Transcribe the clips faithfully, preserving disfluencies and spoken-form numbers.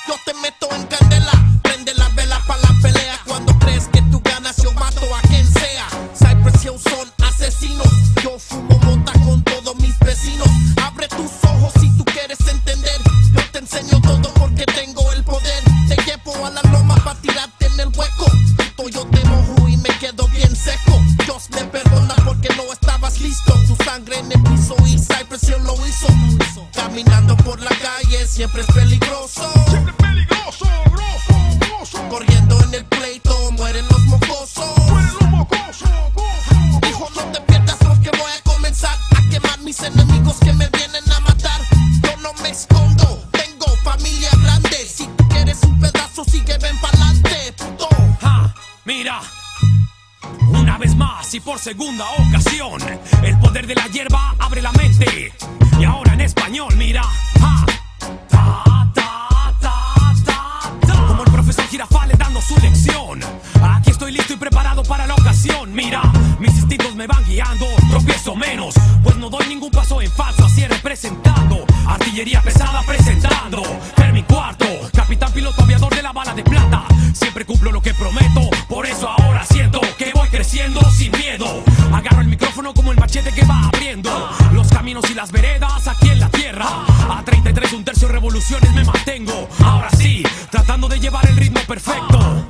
yo te meto en candela. Prende la vela pa' la pelea. Cuando crees que tú ganas, yo mato a quien sea. Cypress Hill son asesinos. Yo fumo mota con todos mis vecinos. Abre tus ojos si tú quieres entender. Yo te enseño todo porque tengo el poder. Te llevo a la loma pa' tirarte en el hueco. Puto, yo te mojo y me quedo bien seco. Dios me perdona porque no estabas listo. Tu sangre en el piso y Cypress Hill lo hizo. Caminando por la calle siempre es peligroso. Siempre peligroso, grosso, grosso. Corriendo en el pleito mueren los mocosos. Mueren los mocosos, gozo. Hijo, no te pierdas porque voy a comenzar a quemar mis enemigos que me vienen a matar. Yo no me escondo, tengo familia grande. Si tú quieres un pedazo, sigue, ven pa'lante, puto. Ja, mira, una vez más y por segunda ocasión, el poder de la hierba abre la mente. Y ahora en español, mira, ja, ta, ta, ta, ta, ta. Como el profesor Girafales dando su lección. Aquí estoy listo y preparado para la ocasión. Mira, mis instintos me van guiando, tropiezo menos, pues no doy ningún paso en falso, así representando. Artillería pesada presentando. Fermi Cuarto, capitán piloto aviador de la bala de plata. Siempre cumplo lo que prometo, por eso ahora siento que voy creciendo sin miedo. Agarro el micrófono como el machete que va abriendo los caminos y las veredas aquí en la tierra. A treinta y tres, un tercio de revoluciones me mantengo. Ahora sí, tratando de llevar el ritmo perfecto.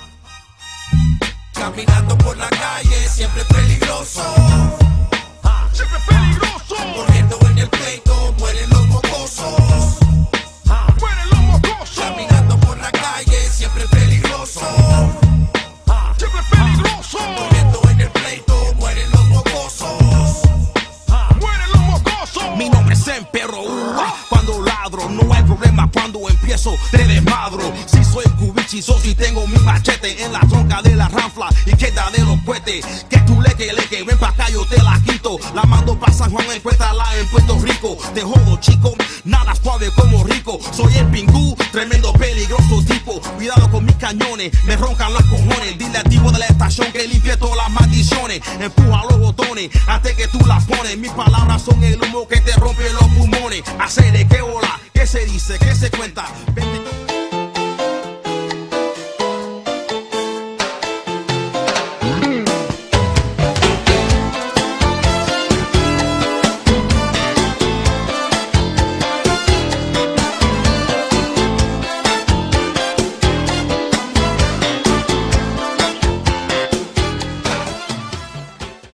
Caminando por la calle siempre peligroso. Siempre peligroso. Corriendo en el pleito mueren los mocosos. Mueren los mocosos. Caminando por la calle siempre peligroso. Siempre peligroso. Corriendo en el pleito mueren los mocosos. Mueren los mocosos. Mi nombre es Emperro Uva. Cuando ladro no hay problema, cuando empiezo te desmadro. Si soy cubichizo, si tengo mi machete en la tronca de la ranfla y queda de los cohetes. Que tú leque, leque, ven pa' acá yo te la quito. La mando pa' San Juan, encuéntrala en Puerto Rico. Te jodo chico, nada suave como rico. Soy el pingú, tremendo peligroso tipo. Cuidado con mis cañones, me roncan los cojones. Dile al tipo de la estación que limpie todas las maldiciones. Empuja los botones hasta que tú las pones. Mis palabras son el humo que te rompe los pulmones. Hacer de qué bola, qué se dice, qué se cuenta. Vente.